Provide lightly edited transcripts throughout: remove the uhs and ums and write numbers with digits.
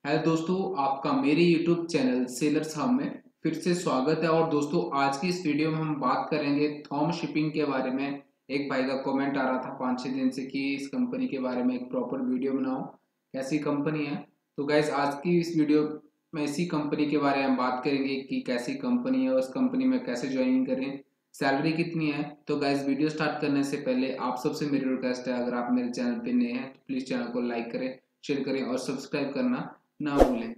Hello दोस्तों, आपका मेरे YouTube चैनल सेलरहब में फिर से स्वागत है। और दोस्तों, आज की इस वीडियो में हम बात करेंगे थॉम शिपिंग के बारे में। एक भाई का कमेंट आ रहा था 5-6 दिन से कि इस कंपनी के बारे में एक प्रॉपर वीडियो बनाओ, कैसी कंपनी है। तो गाइज, आज की इस वीडियो में इसी कंपनी के बारे में हम बात करेंगे कि कैसी कंपनी है और उस कंपनी में कैसे ज्वाइनिंग करें, सैलरी कितनी है। तो गाइज, वीडियो स्टार्ट करने से पहले आप सबसे मेरी रिक्वेस्ट है, अगर आप मेरे चैनल पर नए हैं तो प्लीज़ चैनल को लाइक करें, शेयर करें और सब्सक्राइब करना ना भूलें।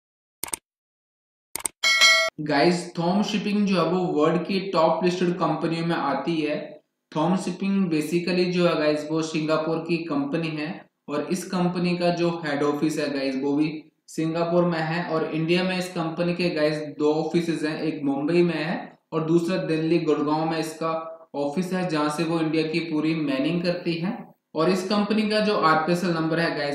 गाइस, थॉम शिपिंग जो है वो वर्ल्ड की टॉप लिस्टेड कंपनियों में आती है। थॉम शिपिंग बेसिकली जो है गाइस वो सिंगापुर की कंपनी है और इस कंपनी का जो हेड ऑफिस है गाइस वो भी सिंगापुर में है। और इंडिया में इस कंपनी के गाइस 2 ऑफिसेज हैं, एक मुंबई में है और दूसरा दिल्ली गुड़गांव में इसका ऑफिस है, जहां से वो इंडिया की पूरी मैनिंग करती है। और इस कंपनी का जो RPSL नंबर है गाइस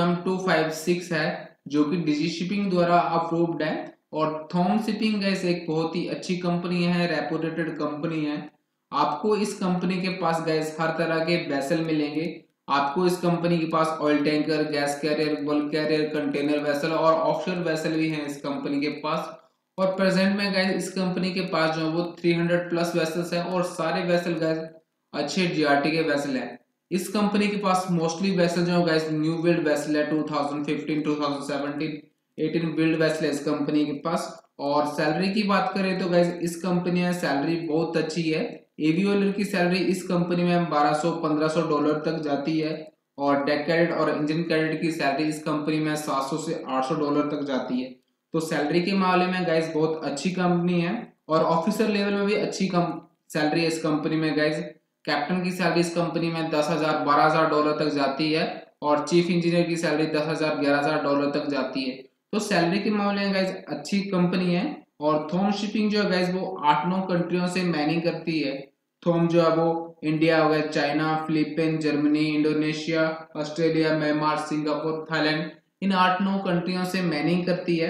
MUM256 है, जो कि डिजी शिपिंग द्वारा अप्रूव्ड है। और थॉम शिपिंग गैस एक बहुत ही अच्छी कंपनी है, रेपुटेटेड कंपनी है। आपको इस कंपनी के पास गैस हर तरह के वेसल मिलेंगे। आपको इस कंपनी के पास oil tanker, gas carrier, bulk carrier, container vessel और ऑफशोर वेसल भी हैं इस कंपनी के पास। और प्रेजेंट में गैस इस कंपनी के पास जो वो 300 प्लस वेसल्स है और सारे वेसल गैस अच्छे GRT के वेसल है। इस कंपनी के पास मोस्टली वेसल जो गैस न्यू बिल्ड वेसल है, 2015, 2017, 18 बिल्ड वेसल है इस कंपनी के पास। और सैलरी की बात करें तो गाइस इस कंपनी में सैलरी बहुत अच्छी है। एवियोलर की सैलरी इस कंपनी में $1200-1500 तक जाती है। और डेक कैडेट और इंजन कैडेट की सैलरी इस कंपनी में $700 से $800 तक जाती है। तो सैलरी के मामले में गाइस बहुत अच्छी कंपनी है। और ऑफिसर लेवल में भी अच्छी सैलरी है इस कंपनी में गाइस। कैप्टन की सैलरी इस कंपनी में $10,000-12,000 तक जाती है और चीफ इंजीनियर की सैलरी $10,000-11,000 तक जाती है। तो सैलरी के मामले में गाइज अच्छी कंपनी है। और थोम शिपिंग जो है गाइज वो 8-9 कंट्रियों से मैनिंग करती है। थोम जो है वो इंडिया हो गया, China, Philippine, Germany, Indonesia, Australia, Myanmar, Singapore, Thailand, इन 8-9 कंट्रियों से मैनिंग करती है।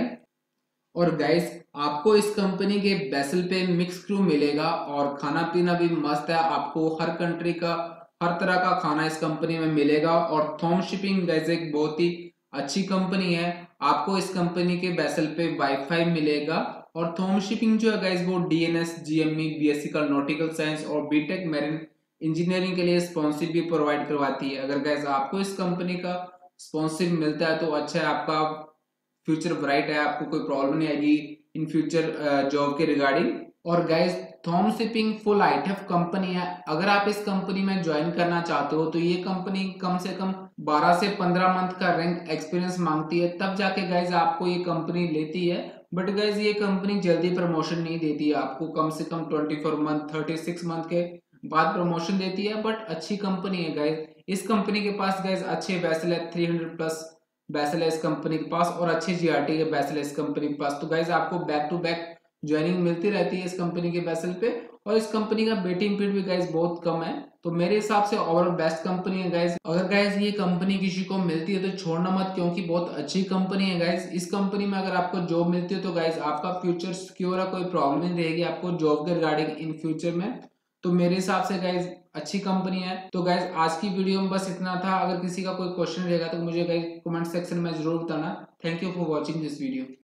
और गाइस, आपको इस कंपनी के वेसल पे मिक्स क्रू मिलेगा और खाना पीना भी मस्त है। आपको हर कंट्री का, हर तरह का खाना इस कंपनी में मिलेगा। और थॉम शिपिंग गाइस एक बहुत ही अच्छी कंपनी है। आपको इस कंपनी के वेसल पे वाईफाई मिलेगा। और थॉम शिपिंग जो है गाइस वो DNS, GME, BSc का नॉटिकल साइंस और बीटेक मैरिन इंजीनियरिंग के लिए स्पॉन्सरशिप भी प्रोवाइड करवाती है। अगर गाइस आपको इस कंपनी का स्पॉन्सरशिप मिलता है तो अच्छा है, आपका फ्यूचर ब्राइट है, आपको कोई प्रॉब्लम नहीं आएगी इन फ्यूचर जॉब के रिगार्डिंग। और guys, Thome shipping full ITF company है। अगर आप इस कंपनी में ज्वाइन करना चाहते हो तो ये कंपनी कम से कम 12 से 15 मंथ का रैंक एक्सपीरियंस मांगती है, तब जाके गाइस आपको ये कंपनी लेती है। बट गाइस, ये कंपनी जल्दी प्रमोशन नहीं देती है, आपको कम से कम 24 मंथ, 36 मंथ के बाद प्रमोशन देती है। बट अच्छी कंपनी है गाइस। इस कंपनी के पास गाइस अच्छे वैसल है, 300 प्लस वैसल है इस कंपनी के पास और अच्छे GRT के वैसल है इस कंपनी के पास। तो गाइज आपको बैक टू बैक ज्वाइनिंग मिलती रहती है इस कंपनी के वैसल पे। और इस कंपनी का वेटिंग पीरियड भी गाइज बहुत कम है। तो मेरे हिसाब से ओवरऑल बेस्ट कंपनी है गाइज। अगर गाइज ये कंपनी किसी को मिलती है तो छोड़ना मत, क्योंकि बहुत अच्छी कंपनी है गाइज। इस कंपनी में अगर आपको जॉब मिलती है तो गाइज आपका फ्यूचर सिक्योर है, कोई प्रॉब्लम नहीं रहेगी आपको जॉब के रिगार्डिंग इन फ्यूचर में। तो मेरे हिसाब से गाइज अच्छी कंपनी है। तो गाइज आज की वीडियो में बस इतना था। अगर किसी का कोई क्वेश्चन रहेगा तो मुझे गाइज कमेंट सेक्शन में जरूर बताना। Thank you for watching this video.